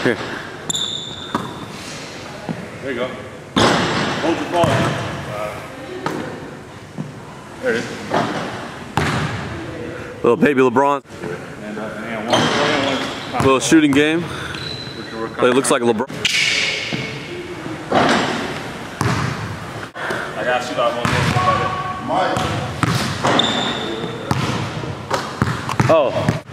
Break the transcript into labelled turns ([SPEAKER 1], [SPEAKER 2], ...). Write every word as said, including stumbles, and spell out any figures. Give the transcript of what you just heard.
[SPEAKER 1] Here.
[SPEAKER 2] There you go. Hold your ball. Uh, there it is.
[SPEAKER 1] Little baby LeBron.
[SPEAKER 2] And, uh, and one, one, one,
[SPEAKER 1] Little shooting game. But it looks like a LeBron.
[SPEAKER 2] I gotta shoot out one more.
[SPEAKER 1] Oh.